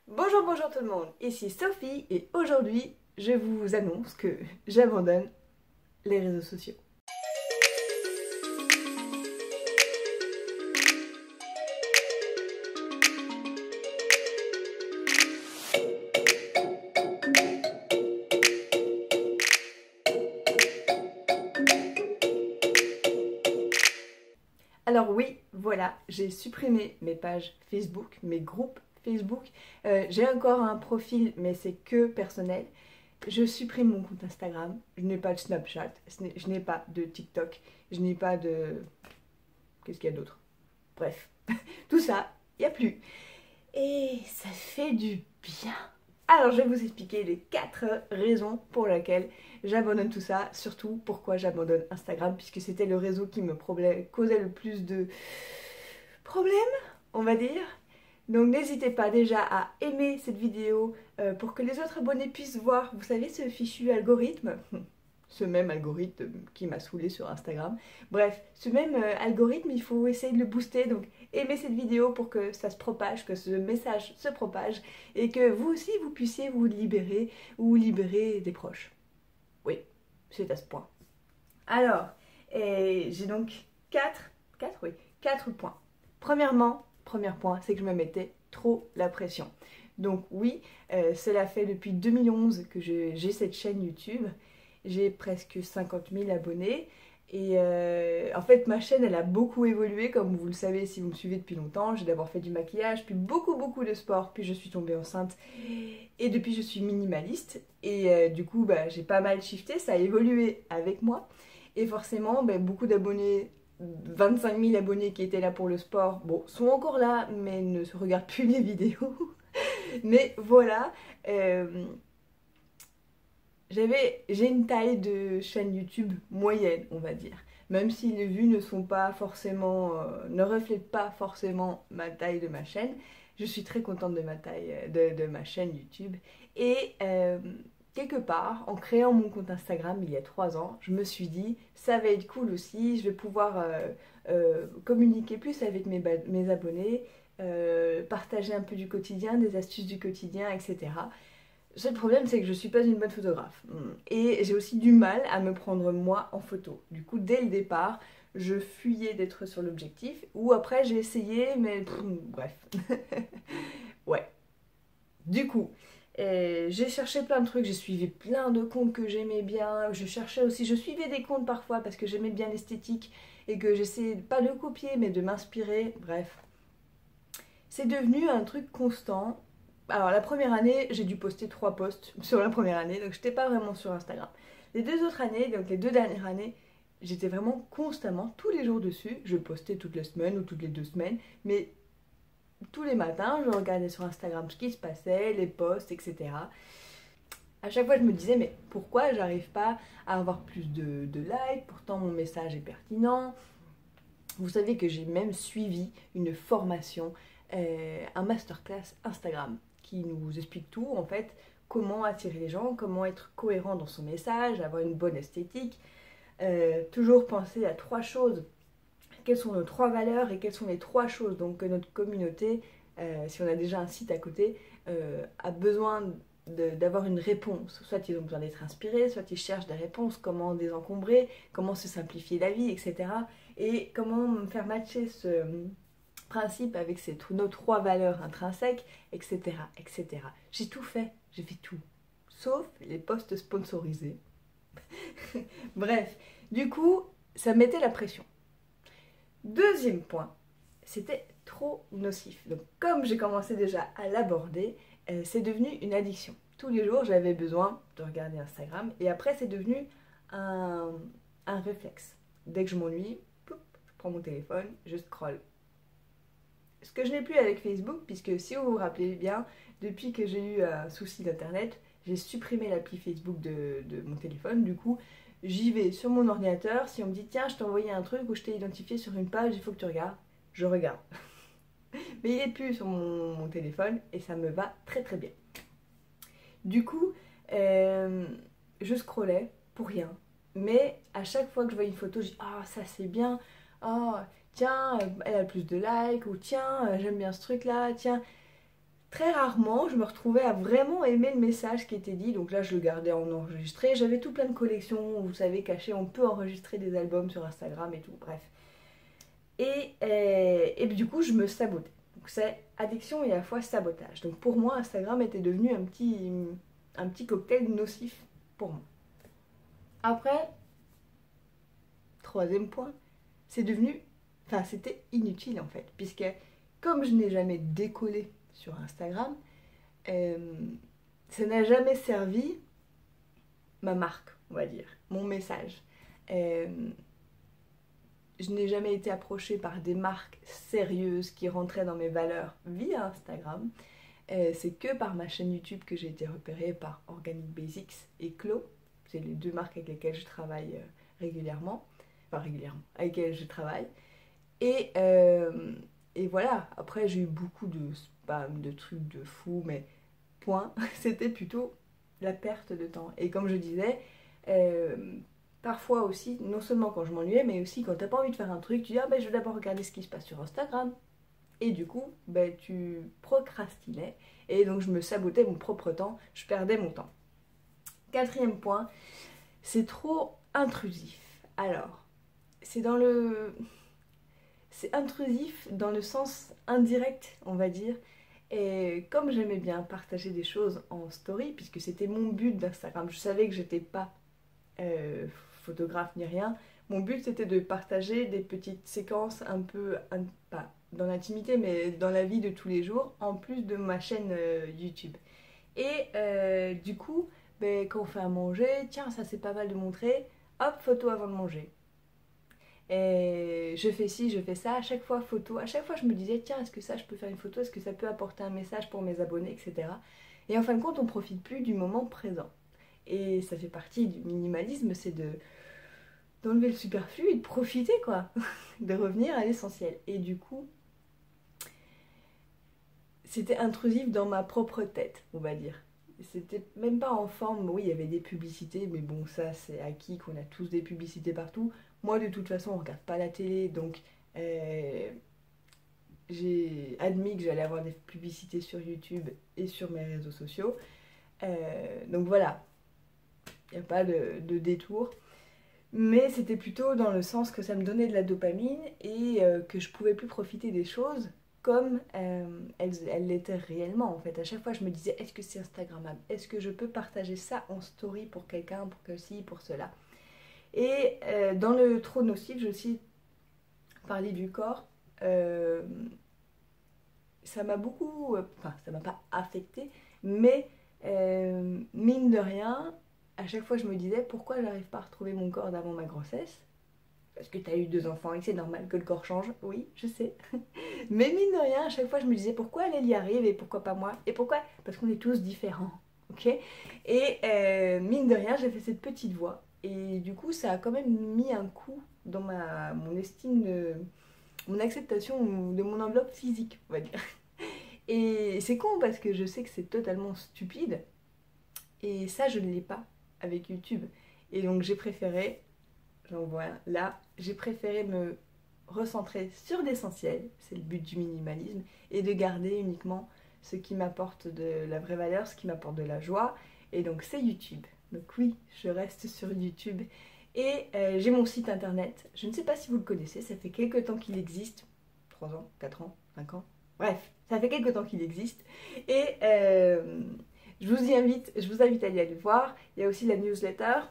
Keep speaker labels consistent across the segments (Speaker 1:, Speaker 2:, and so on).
Speaker 1: Bonjour, bonjour tout le monde, ici Sophie et aujourd'hui je vous annonce que j'abandonne les réseaux sociaux. Alors oui, voilà, j'ai supprimé mes pages Facebook, mes groupes Facebook. J'ai encore un profil mais c'est que personnel. Je supprime mon compte Instagram, je n'ai pas de Snapchat, je n'ai pas de TikTok, je n'ai pas de... Qu'est-ce qu'il y a d'autre? Bref, tout ça, il n'y a plus. Et ça fait du bien. Alors je vais vous expliquer les 4 raisons pour lesquelles j'abandonne tout ça, surtout pourquoi j'abandonne Instagram, puisque c'était le réseau qui me causait le plus de problèmes, on va dire. Donc n'hésitez pas déjà à aimer cette vidéo pour que les autres abonnés puissent voir, vous savez, ce fichu algorithme, ce même algorithme qui m'a saoulé sur Instagram. Bref, ce même algorithme, il faut essayer de le booster, donc aimez cette vidéo pour que ça se propage, que ce message se propage et que vous aussi vous puissiez vous libérer ou libérer des proches. Oui, c'est à ce point. Alors, j'ai donc 4 points. Premièrement, premier point, c'est que je me mettais trop la pression. Donc oui, cela fait depuis 2011 que j'ai cette chaîne YouTube. J'ai presque 50 000 abonnés. Et en fait, ma chaîne, elle a beaucoup évolué, comme vous le savez si vous me suivez depuis longtemps. J'ai d'abord fait du maquillage, puis beaucoup de sport, puis je suis tombée enceinte. Et depuis, je suis minimaliste. Et du coup, j'ai pas mal shifté, ça a évolué avec moi. Et forcément, beaucoup d'abonnés, 25 000 abonnés qui étaient là pour le sport, bon, sont encore là, mais ne se regardent plus les vidéos. Mais voilà, j'ai une taille de chaîne YouTube moyenne, on va dire. Même si les vues ne sont pas forcément, ne reflètent pas forcément ma taille de ma chaîne, je suis très contente de ma taille, de ma chaîne YouTube. Et quelque part, en créant mon compte Instagram il y a 3 ans, je me suis dit, ça va être cool aussi, je vais pouvoir communiquer plus avec mes abonnés, partager un peu du quotidien, des astuces du quotidien, etc. Le seul problème, c'est que je ne suis pas une bonne photographe. Et j'ai aussi du mal à me prendre moi en photo. Du coup, dès le départ, je fuyais d'être sur l'objectif. Ou après, j'ai essayé, mais bref. Ouais. Du coup, j'ai cherché plein de trucs. J'ai suivi plein de comptes que j'aimais bien. Je cherchais aussi, je suivais des comptes parfois parce que j'aimais bien l'esthétique et que j'essayais pas de copier, mais de m'inspirer. Bref. C'est devenu un truc constant. Alors la première année, j'ai dû poster 3 posts sur la première année, donc j'étais pas vraiment sur Instagram. Les 2 autres années, donc les 2 dernières années, j'étais vraiment constamment, tous les jours dessus. Je postais toutes les semaines ou toutes les 2 semaines, mais tous les matins, je regardais sur Instagram ce qui se passait, les posts, etc. À chaque fois, je me disais, mais pourquoi j'arrive pas à avoir plus de likes? Pourtant, mon message est pertinent. Vous savez que j'ai même suivi une formation, un masterclass Instagram qui nous explique tout en fait, comment attirer les gens, comment être cohérent dans son message, avoir une bonne esthétique, toujours penser à 3 choses. Quelles sont nos 3 valeurs et quelles sont les 3 choses donc que notre communauté, si on a déjà un site à côté, a besoin d'avoir une réponse. Soit ils ont besoin d'être inspirés, soit ils cherchent des réponses, comment désencombrer, comment se simplifier la vie, etc. Et comment faire matcher ce principe avec nos 3 valeurs intrinsèques, etc. etc. J'ai tout fait, j'ai fait tout. Sauf les posts sponsorisés. Bref, du coup, ça mettait la pression. Deuxième point, c'était trop nocif. Donc comme j'ai commencé déjà à l'aborder, c'est devenu une addiction. Tous les jours, j'avais besoin de regarder Instagram et après, c'est devenu un réflexe. Dès que je m'ennuie, je prends mon téléphone, je scrolle. Ce que je n'ai plus avec Facebook, puisque si vous vous rappelez bien, depuis que j'ai eu un souci d'internet, j'ai supprimé l'appli Facebook de mon téléphone. Du coup, j'y vais sur mon ordinateur. Si on me dit tiens, je t'ai envoyé un truc ou je t'ai identifié sur une page, il faut que tu regardes, je regarde. Mais il n'est plus sur mon téléphone et ça me va très très bien. Du coup, je scrollais pour rien. Mais à chaque fois que je voyais une photo, je dis ah, ça c'est bien. Oh, tiens, elle a plus de likes. Ou tiens, j'aime bien ce truc là. Tiens. très rarement, je me retrouvais à vraiment aimer le message qui était dit. Donc là, je le gardais en enregistré. J'avais tout plein de collections, vous savez, cachées. On peut enregistrer des albums sur Instagram et tout, bref. Et du coup, je me sabotais. Donc c'est addiction et à la fois sabotage. Donc pour moi, Instagram était devenu un petit cocktail nocif pour moi. Après, troisième point, c'est devenu... Enfin, c'était inutile en fait. Puisque comme je n'ai jamais décollé sur Instagram, ça n'a jamais servi ma marque, on va dire, mon message. Je n'ai jamais été approchée par des marques sérieuses qui rentraient dans mes valeurs via Instagram. C'est que par ma chaîne YouTube que j'ai été repérée par Organic Basics et Clo. C'est les deux marques avec lesquelles je travaille régulièrement. Enfin régulièrement, avec lesquelles je travaille. Et voilà, après j'ai eu beaucoup de spam, de trucs de fou, mais point, c'était plutôt la perte de temps. Et comme je disais, parfois aussi, non seulement quand je m'ennuyais, mais aussi quand t'as pas envie de faire un truc, tu dis ah ben je vais d'abord regarder ce qui se passe sur Instagram. Et du coup, ben, tu procrastinais. Et donc je me sabotais mon propre temps, je perdais mon temps. Quatrième point, c'est trop intrusif. Alors, c'est intrusif dans le sens indirect, on va dire. Et comme j'aimais bien partager des choses en story, puisque c'était mon but d'Instagram, je savais que j'étais pas photographe ni rien. Mon but c'était de partager des petites séquences un peu, pas dans l'intimité, mais dans la vie de tous les jours, en plus de ma chaîne YouTube. Et du coup, ben, quand on fait à manger, tiens, ça c'est pas mal de montrer, hop, photo avant de manger. Et je fais ci, je fais ça, à chaque fois photo, à chaque fois je me disais, tiens, est-ce que ça je peux faire une photo, est-ce que ça peut apporter un message pour mes abonnés, etc. Et en fin de compte, on profite plus du moment présent. Et ça fait partie du minimalisme, c'est d'enlever le superflu et de profiter, quoi. De revenir à l'essentiel. Et du coup, c'était intrusif dans ma propre tête, on va dire. C'était même pas en forme, oui, il y avait des publicités, mais bon, ça c'est acquis qu'on a tous des publicités partout. Moi, de toute façon, on regarde pas la télé, donc j'ai admis que j'allais avoir des publicités sur YouTube et sur mes réseaux sociaux. Donc voilà, il n'y a pas de détour. Mais c'était plutôt dans le sens que ça me donnait de la dopamine et que je pouvais plus profiter des choses comme elles l'étaient réellement en fait. À chaque fois je me disais est-ce que c'est Instagrammable? Est-ce que je peux partager ça en story pour quelqu'un, pour que ci, pour cela? Et dans le trop nocif, j'ai aussi parlé du corps. Ça m'a beaucoup... Enfin, ça m'a pas affecté, mais mine de rien, à chaque fois je me disais pourquoi j'arrive pas à retrouver mon corps d'avant ma grossesse. Parce que tu as eu 2 enfants et que c'est normal que le corps change, oui, je sais. Mais mine de rien, à chaque fois je me disais pourquoi elle y arrive et pourquoi pas moi. Et pourquoi? Parce qu'on est tous différents, ok? Et mine de rien, j'ai fait cette petite voix. Et du coup, ça a quand même mis un coup dans mon estime mon acceptation de mon enveloppe physique, on va dire. Et c'est con parce que je sais que c'est totalement stupide. Et ça, je ne l'ai pas avec YouTube. Et donc j'ai préféré, j'en vois là, j'ai préféré me recentrer sur l'essentiel, c'est le but du minimalisme, et de garder uniquement ce qui m'apporte de la vraie valeur, ce qui m'apporte de la joie. Et donc c'est YouTube. Donc oui, je reste sur YouTube. Et j'ai mon site internet. Je ne sais pas si vous le connaissez, ça fait quelques temps qu'il existe. 3 ans, 4 ans, 5 ans. Bref, ça fait quelques temps qu'il existe. Et je vous invite à y aller voir. Il y a aussi la newsletter.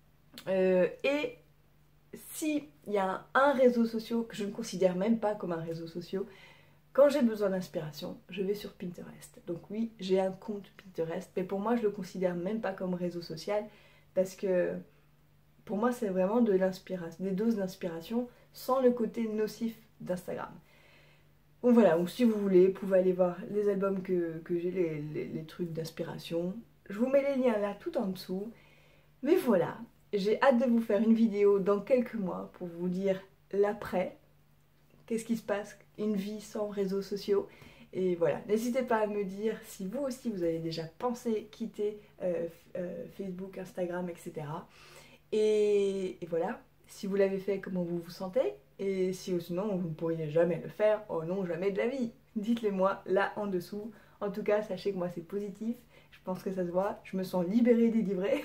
Speaker 1: Et s'il y a un réseau social que je ne considère même pas comme un réseau social, quand j'ai besoin d'inspiration, je vais sur Pinterest. Donc oui, j'ai un compte Pinterest, mais pour moi, je le considère même pas comme réseau social parce que pour moi, c'est vraiment de l'inspiration, des doses d'inspiration sans le côté nocif d'Instagram. Donc voilà, donc si vous voulez, vous pouvez aller voir les albums que j'ai, les trucs d'inspiration. Je vous mets les liens là tout en dessous. Mais voilà, j'ai hâte de vous faire une vidéo dans quelques mois pour vous dire l'après. Qu'est-ce qui se passe, une vie sans réseaux sociaux. Et voilà, n'hésitez pas à me dire si vous aussi vous avez déjà pensé quitter Facebook, Instagram, etc. Et voilà, si vous l'avez fait, comment vous vous sentez? Et si sinon vous ne pourriez jamais le faire, oh non, jamais de la vie. Dites-le moi là en dessous En tout cas, sachez que moi c'est positif, je pense que ça se voit, je me sens libérée, délivrée.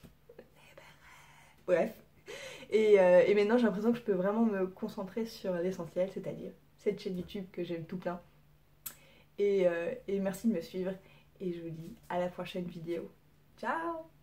Speaker 1: Bref. Et maintenant j'ai l'impression que je peux vraiment me concentrer sur l'essentiel, c'est-à-dire cette chaîne YouTube que j'aime tout plein. Et merci de me suivre et je vous dis à la prochaine vidéo. Ciao!